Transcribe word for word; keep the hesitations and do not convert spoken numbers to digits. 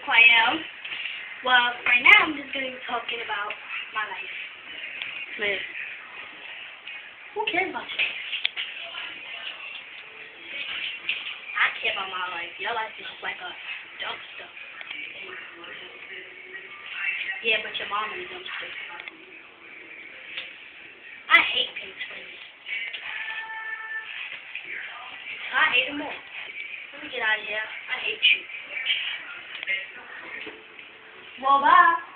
who I am. Well, right now I'm just going to be talking about my life. Live. Who cares about your life? I care about my life. Your life is just like a dumpster. Yeah, but your mom is a dumpster. I hate pink twins. I hate them all. Let me get out of here. I hate you. Well, bye.